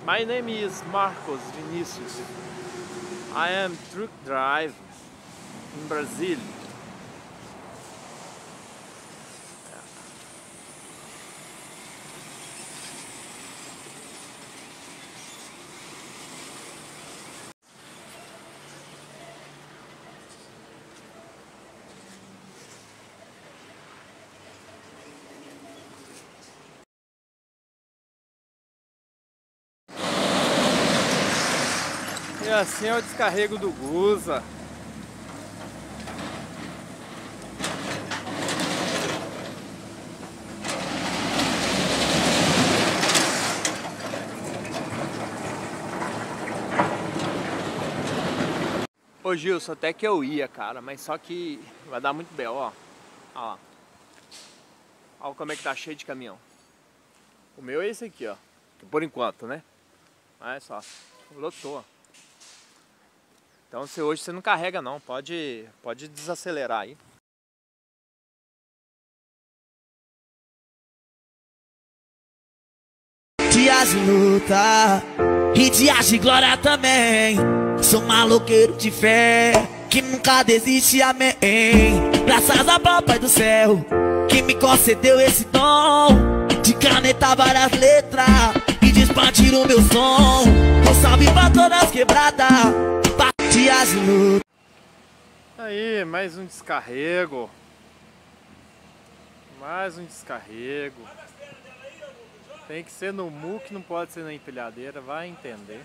My name is Marcos Vinicius. I am truck driver in Brazil. E assim é o descarrego do Guza. Ô Gilson, até que eu ia, cara, mas só que vai dar muito B.O. Ó. Ó. Olha como é que tá cheio de caminhão. O meu é esse aqui, ó. Por enquanto, né? Olha só, lotou. Então se hoje você não carrega não, pode desacelerar aí. Dias de luta e dias de glória também. Sou maloqueiro de fé que nunca desiste, amém. Graças ao papai do céu que me concedeu esse dom de canetar várias letras e de expandir o meu som. Um salve pra todas as quebradas. Dias de luta. Aí, mais um descarrego. Mais um descarrego. Tem que ser no muque, não pode ser na empilhadeira, vai entender.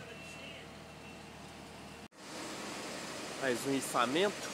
Mais um içamento.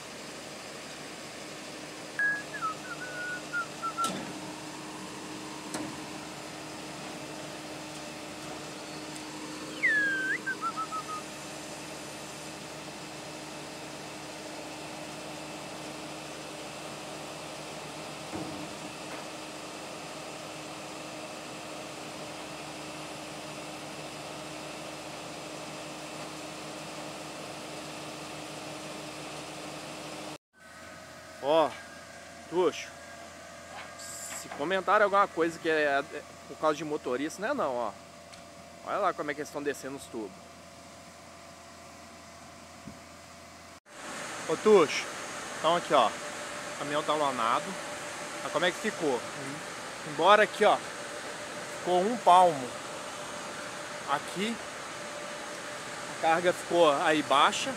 Ó, Tuxo, se comentaram alguma coisa que é por causa de motorista, não é não, ó. Olha lá como é que eles estão descendo os tubos. Ô Tuxo, então aqui ó, o caminhão tá lonado. Olha como é que ficou. Embora aqui ó, ficou 1 palmo. Aqui, a carga ficou aí baixa.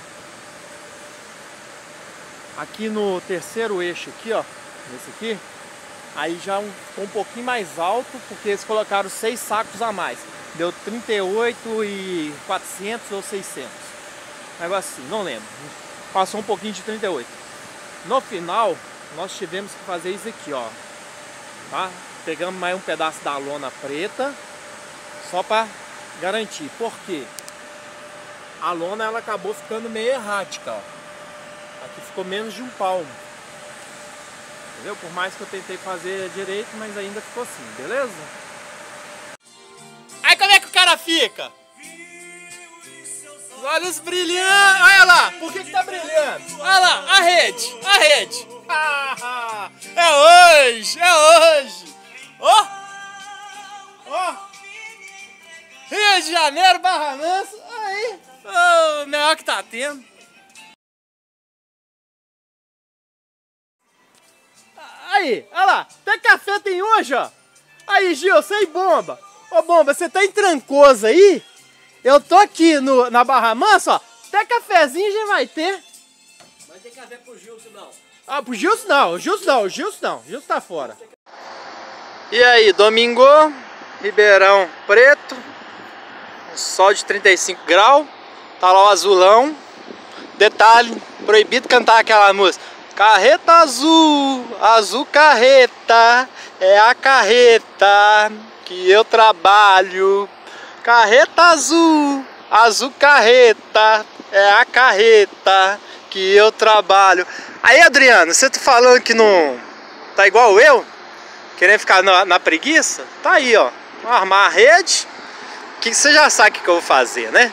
Aqui no terceiro eixo aqui, ó, nesse aqui, aí já ficou um pouquinho mais alto, porque eles colocaram 6 sacos a mais. Deu 38.400 ou 600. Negócio assim, não lembro. Passou um pouquinho de 38. No final, nós tivemos que fazer isso aqui, ó. Tá? Pegamos mais um pedaço da lona preta, só para garantir. Por quê? A lona ela acabou ficando meio errática, ó. Aqui ficou menos de 1 palmo. Entendeu? Por mais que eu tentei fazer direito, mas ainda ficou assim, beleza? Aí como é que o cara fica? Os olhos brilhando. Olha lá, por que tá brilhando? Olha lá, a rede, a rede. É hoje, é hoje. Ó, ó. Rio de Janeiro, Barra Mansa. Aí, o melhor que tá tendo. Aí, olha lá, até café tem hoje, ó. Aí, Gilson, aí, Bomba. Ô, Bomba, você tá em Trancoso aí? Eu tô aqui na Barra Mansa, ó. Até cafezinho já vai ter. Mas tem café pro Gilson, não. Ah, pro Gilson não, o Gilson não, o Gilson não. O Gilson tá fora. E aí, domingo, Ribeirão Preto. Um sol de 35 graus. Tá lá o azulão. Detalhe, proibido cantar aquela música. Carreta azul, azul carreta, é a carreta que eu trabalho. Carreta azul, azul carreta, é a carreta que eu trabalho. Aí, Adriano, você tá falando que não tá igual eu? Querendo ficar na preguiça? Tá aí, ó. Vou armar a rede, que você já sabe o que eu vou fazer, né?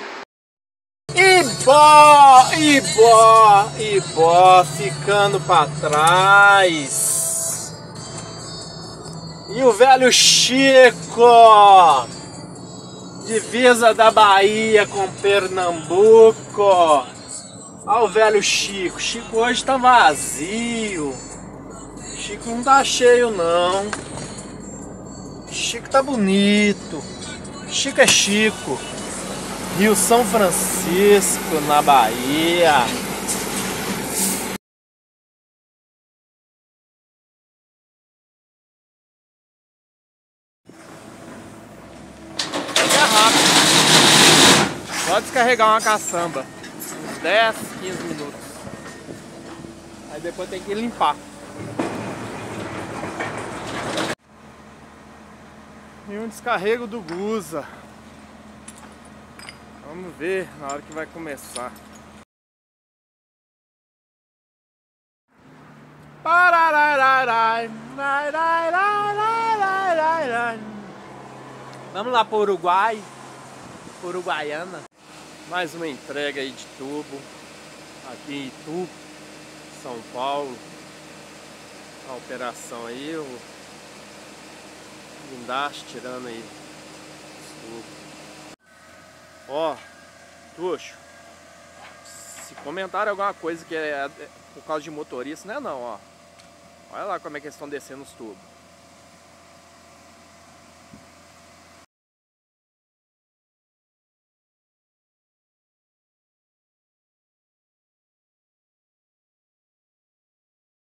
Ibó, ficando pra trás. E o velho Chico Divisa da Bahia com Pernambuco. Olha o velho Chico. Chico hoje tá vazio. Chico não tá cheio não. Chico tá bonito. Chico é Chico. Rio São Francisco, na Bahia. É rápido. Só descarregar uma caçamba. Uns 10, 15 minutos. Aí depois tem que limpar. E um descarrego do Guza. Vamos ver na hora que vai começar. Vamos lá para o Uruguai, Uruguaiana. Mais uma entrega aí de tubo aqui em Itu, São Paulo. A operação aí, o guindaste tirando aí os tubos. Ó, Tuxo, se comentarem alguma coisa que é por causa de motorista, não é não, ó. Olha lá como é que eles estão descendo os tubos.